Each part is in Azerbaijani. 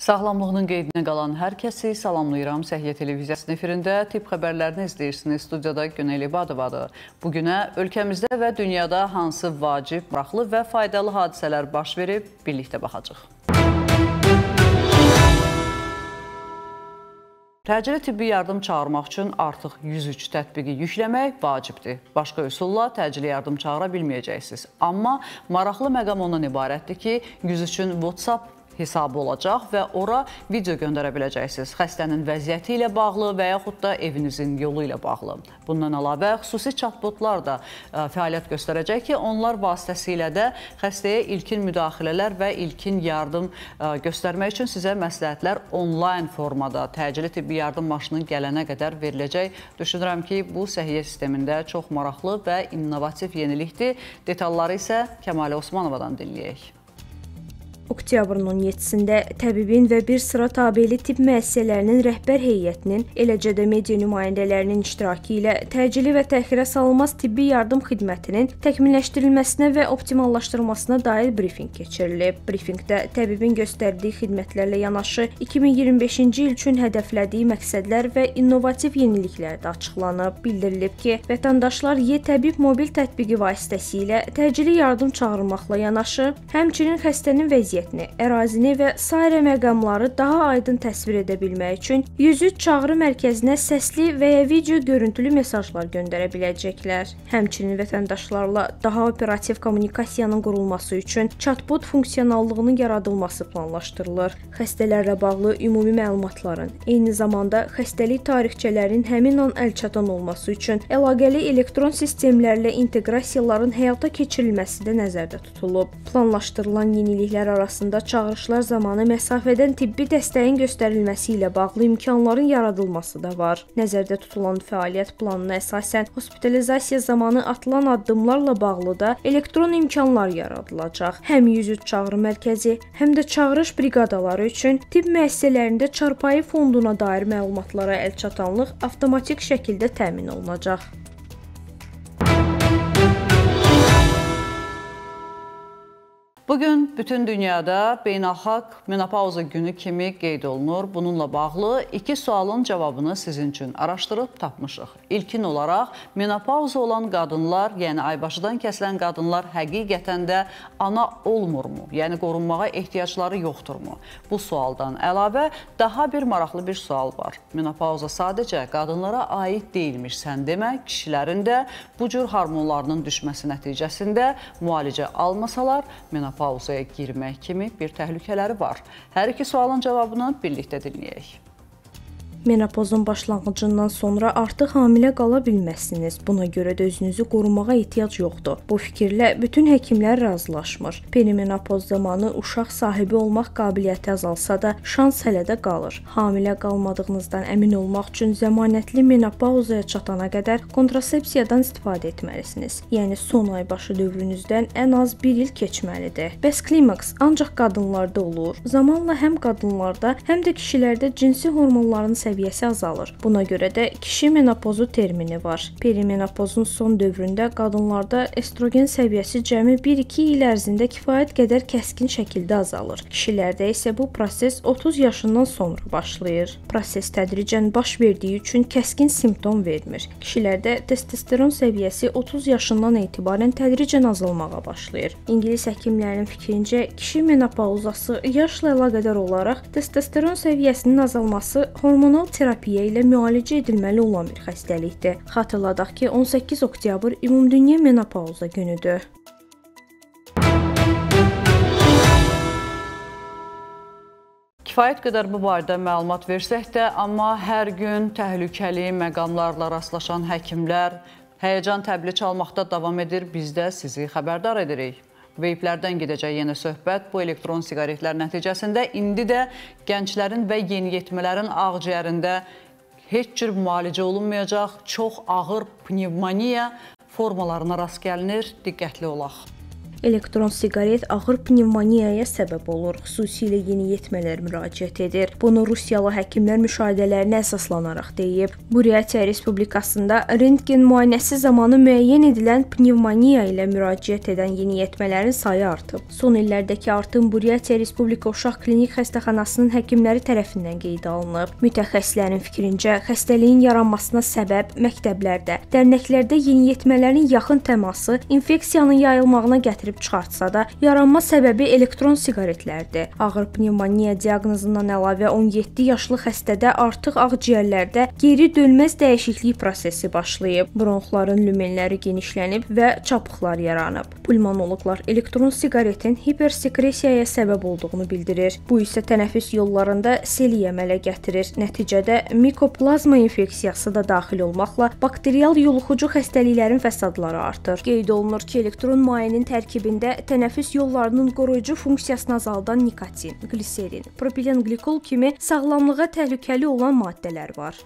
Sağlamlığının qeydinə qalan hər kəsi salamlayıram. Səhiyyə televiziyasının efirində tibb xəbərlərini izləyirsiniz. Studiyada Günel İbadovadır. Bugünə ölkəmizdə və dünyada hansı vacib, maraqlı və faydalı hadisələr baş verib, birlikdə baxacaq. Təcili tibbi yardım çağırmaq üçün artıq 103 tətbiqi yükləmək vacibdir. Başqa üsulla təcili yardım çağıra bilməyəcəksiniz. Amma maraqlı məqam ondan ibarətdir ki, 103-ün WhatsApp hesabı olacaq və ora video göndərə biləcəksiniz. Xəstənin vəziyyəti ilə bağlı və yaxud da evinizin yolu ilə bağlı. Bundan əlavə, xüsusi chatbotlar da fəaliyyət göstərəcək ki, onlar vasitəsilə də xəstəyə ilkin müdaxilələr və ilkin yardım göstərmək üçün sizə məsləhətlər onlayn formada təcili tibbi yardım maşını gələnə qədər veriləcək. Düşünürəm ki, bu səhiyyə sistemində çox maraqlı və innovativ yenilikdir. Detalları isə Kəmalə Osmanovadan dinləyək. Oktyabrın 17-sində təbibin və bir sıra tabeli tibb müəssisələrinin rəhbər heyətinin, eləcə də media nümayəndələrinin iştirakı ilə təcili və təxirə salınmaz tibbi yardım xidmətinin təkmilləşdirilməsinə və optimallaşdırılmasına dair brifinq keçirilib. Brifinqdə təbibin göstərdiyi xidmətlərlə yanaşı 2025-ci il üçün hədəflədiyi məqsədlər və innovativ yeniliklər də açıqlanıb. Bildirilib ki, vətəndaşlar e-təbib mobil tətbiqi vasitəsilə təcili yardım çağırmaqla yanaşı, həmçinin xəstənin vəziyyətini, ərazini və sairə məqamları daha aydın təsvir edə bilmək üçün 103 çağrı mərkəzinə səsli və ya video görüntülü mesajlar göndərə biləcəklər. Həmçinin vətəndaşlarla daha operativ kommunikasiyanın qurulması üçün chatbot funksionallığının yaradılması planlaşdırılır. Xəstələrlə bağlı ümumi məlumatların, eyni zamanda xəstəlik tarixçələrinin həmin an əlçatan olması üçün əlaqəli elektron sistemlərlə inteqrasiyaların həyata keçirilməsi də nəzərdə tutulub. Planlaşdırılan yeniliklər arasında çağırışlar zamanı məsafədən tibbi dəstəyin göstərilməsi ilə bağlı imkanların yaradılması da var. Nəzərdə tutulan fəaliyyət planına əsasən hospitalizasiya zamanı atılan addımlarla bağlı da elektron imkanlar yaradılacaq. Həm 103 çağrı mərkəzi, həm də çağırış briqadaları üçün tibb müəssisələrində çarpayı fonduna dair məlumatlara əlçatanlıq avtomatik şəkildə təmin olunacaq. Bugün bütün dünyada beynəlxalq menopauza günü kimi qeyd olunur. Bununla bağlı iki sualın cavabını sizin üçün araşdırıb tapmışıq. İlkin olaraq, menopauza olan qadınlar, yəni aybaşıdan kəsilən qadınlar həqiqətən də ana olmurmu? Yəni qorunmağa ehtiyacları yoxdurmu? Bu sualdan əlavə daha bir maraqlı bir sual var. Menopauza sadəcə qadınlara aid deyilmiş. Sən demə, kişilərin də bu cür hormonlarının düşməsi nəticəsində müalicə almasalar, menopauzaya girmək kimi bir təhlükələri var. Hər iki sualın cavabını birlikdə dinləyək. Menopozun başlanğıcından sonra artıq hamilə qala bilməzsiniz. Buna görə də özünüzü qorumağa ehtiyac yoxdur. Bu fikirlə bütün həkimlər razılaşmır. Perimenopoz zamanı uşaq sahibi olmaq qabiliyyəti azalsa da, şans hələ də qalır. Hamilə qalmadığınızdan əmin olmaq üçün zəmanətli menopauzaya çatana qədər kontrasepsiyadan istifadə etməlisiniz. Yəni son aybaşı dövrünüzdən ən az 1 il keçməlidir. Bəs klimaks ancaq qadınlarda olur. Zamanla həm qadınlarda, həm də kişilərdə cinsi hormonların səviyyəsi azalır. Buna görə də kişi menopozu termini var. Perimenopozun son dövründə qadınlarda estrogen səviyyəsi cəmi 1-2 il ərzində kifayət qədər kəskin şəkildə azalır. Kişilərdə isə bu proses 30 yaşından sonra başlayır. Proses tədricən baş verdiyi üçün kəskin simptom vermir. Kişilərdə testosteron səviyyəsi 30 yaşından etibarən tədricən azalmağa başlayır. İngilis həkimlərinin fikrincə, kişi menopauzası yaşla əlaqədar olaraq testosteron səviyyəsinin azalması hormonal terapiya ilə müalicə edilməli olan bir xəstəlikdir. Xatırladaq ki, 18 oktyabr Ümumdünya menopauza günüdür. Kifayət qədər bu barədə məlumat versək də, amma hər gün təhlükəli məqamlarla rastlaşan həkimlər həyəcan təbili çalmaqda davam edir. Biz də sizi xəbərdar edirik. Veyplərdən gedəcək yenə söhbət bu elektron siqaretlər nəticəsində indi də gənclərin və yeniyetmələrin ağciyərində heç cür müalicə olunmayacaq, çox ağır pnevmoniya formalarına rast gəlinir. Diqqətli olaq. Elektron siqaret ağır pnevmoniyaya səbəb olur. Xüsusilə yeniyetmələr müraciət edir. Bunu Rusiyalı həkimlər müşahidələrinə əsaslanaraq deyib. Buriyatiya Respublikasında rentgen müayinəsi zamanı müəyyən edilən pnevmoniya ilə müraciət edən yeniyetmələrin sayı artıb. Son illərdəki artım Buriyatiya Respublika Uşaq Klinik Xəstəxanasının həkimləri tərəfindən qeydə alınıb. Mütəxəssislərin fikrincə, xəstəliyin yaranmasına səbəb məktəblərdə, dərnəklərdə yeniyetmələrin yaxın təması infeksiyanın yayılmağına gətirib çıxartsa da, yaranma səbəbi elektron siqaretlərdir. Ağır pnevmoniya diaqnozundan əlavə 17 yaşlı xəstədə artıq ağciyərlərdə geri dönməz dəyişiklik prosesi başlayıb. Bronxların lümenləri genişlənib və çapıqlar yaranıb. Pulmonoloqlar elektron siqaretin hipersekresiyaya səbəb olduğunu bildirir. Bu isə tənəffüs yollarında seliy əmələ gətirir. Nəticədə mikoplazma infeksiyası da daxil olmaqla bakterial yoluxucu xəstəliklərin fəsadları artır. Qeyd olunur ki, elektron müayinin tərkibində tənəffüs yollarının qoruyucu funksiyasını azaldan nikotin, gliserin, propilen qlikol kimi sağlamlığa təhlükəli olan maddələr var.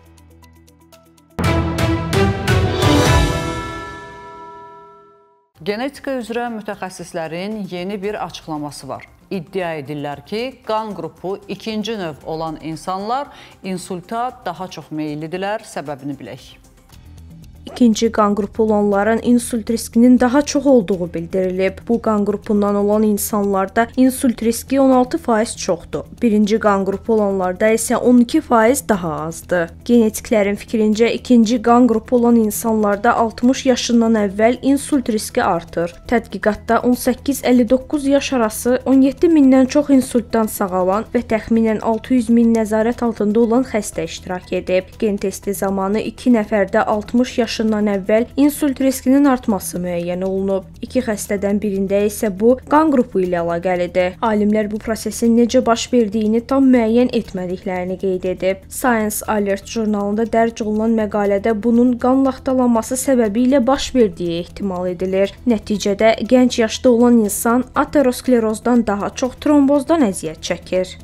Genetika üzrə mütəxəssislərin yeni bir açıqlaması var. İddia edirlər ki, qan qrupu 2-ci növ olan insanlar insulta daha çox meyillidirlər, səbəbini bilək. İkinci qan qrupu olanların insult riskinin daha çox olduğu bildirilib. Bu qan qrupundan olan insanlarda insult riski 16% çoxdur. Birinci qan qrupu olanlarda isə 12% daha azdır. Genetiklərin fikrincə ikinci qan qrupu olan insanlarda 60 yaşından əvvəl insult riski artır. Tədqiqatda 18-59 yaş arası 17 mindən çox insultdan sağalan və təxminən 600 min nəzarət altında olan xəstə iştirak edib. Gen testi zamanı 2 nəfərdə 60 yaşından əvvəl insult riskinin artması müəyyən olunub. 2 xəstədən birində isə bu qan qrupu ilə əlaqəlidir. Alimlər bu prosesin necə baş verdiyini tam müəyyən etmədiklərini qeyd edib. Science Alert jurnalında dərc olunan məqalədə bunun qan laxtalanması səbəbilə baş verdiyi ehtimal edilir. Nəticədə gənc yaşda olan insan aterosklerozdan daha çox trombozdan əziyyət çəkir.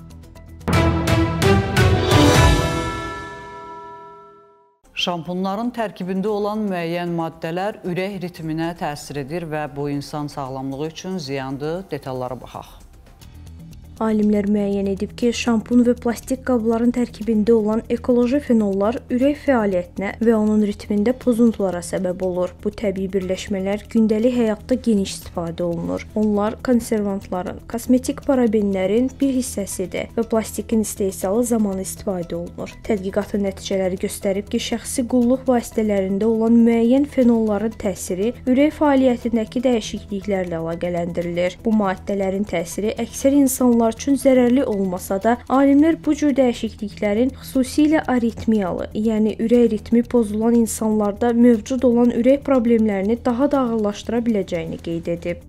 Şampunların tərkibində olan müəyyən maddələr ürək ritminə təsir edir və bu insan sağlamlığı üçün ziyandır. Detallara baxaq. Alimlər müəyyən edib ki, şampun və plastik qabların tərkibində olan ekoloji fenollar ürək fəaliyyətinə və onun ritmində pozuntulara səbəb olur. Bu təbii birləşmələr gündəlik həyatda geniş istifadə olunur. Onlar konservantların, kosmetik parabenlərin bir hissəsidir və plastikin istehsalı zamanı istifadə olunur. Tədqiqatın nəticələri göstərib ki, şəxsi qulluq vasitələrində olan müəyyən fenolların təsiri ürək fəaliyyətindəki dəyişikliklərlə əlaqələndirilir. Bu maddələrin təsiri əksər insanlar üçün zərərli olmasa da, alimlər bu cür dəyişikliklərin xüsusilə aritmiyalı, yəni ürək ritmi pozulan insanlarda mövcud olan ürək problemlərini daha da ağırlaşdıra biləcəyini qeyd edib.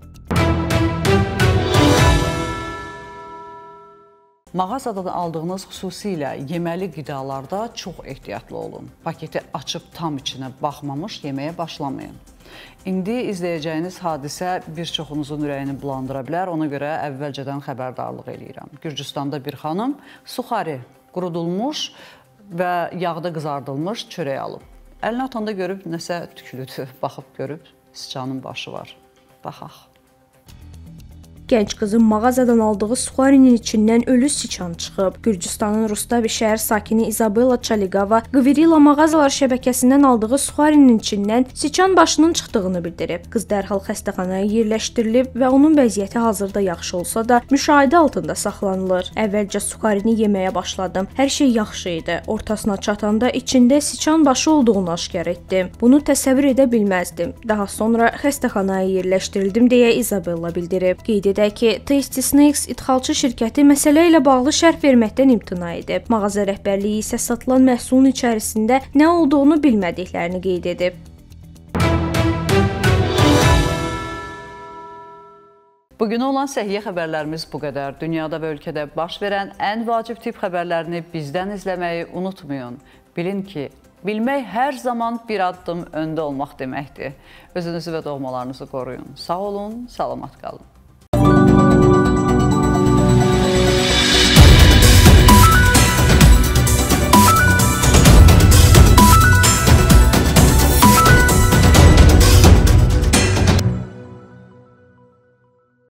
Mağazadan aldığınız xüsusilə yeməli qidalarda çox ehtiyatlı olun. Paketi açıb tam içinə baxmamış yeməyə başlamayın. İndi izləyəcəyiniz hadisə bir çoxunuzun ürəyini bulandıra bilər. Ona görə əvvəlcədən xəbərdarlıq eləyirəm. Gürcüstanda bir xanım suxari, qurudulmuş və yağda qızardılmış çörək alıb. Əlinə atanda görüb nəsə tüklüdür. Baxıb görüb sıçanın başı var. Baxaq. Gənc qızın mağazadan aldığı suxarinin içindən ölü siçan çıxıb. Gürcüstanın Rustavi şəhər sakini İzabella Çaligava Qvirila mağazalar şəbəkəsindən aldığı suxarinin içindən siçan başının çıxdığını bildirib. Qız dərhal xəstəxanaya yerləşdirilib və onun vəziyyəti hazırda yaxşı olsa da müşahidə altında saxlanılır. Əvvəlcə suxarini yeməyə başladım. Hər şey yaxşı idi. Ortasına çatanda içində siçan başı olduğunu aşkar etdim. Bunu təsəvvür edə bilməzdim. Daha sonra xəstəxanaya yerləşdirildim deyə İzabella bildirib. Qeyd edək ki, Tasty Snacks idxalçı şirkəti məsələ ilə bağlı şərh verməkdən imtina edib. Mağaza rəhbərliyi isə satılan məhsulun içərisində nə olduğunu bilmədiklərini qeyd edib. Bugün olan səhiyyə xəbərlərimiz bu qədər. Dünyada və ölkədə baş verən ən vacib tip xəbərlərini bizdən izləməyi unutmayın. Bilin ki, bilmək hər zaman bir addım öndə olmaq deməkdir. Özünüzü və doğmalarınızı qoruyun. Sağ olun, salamat qalın.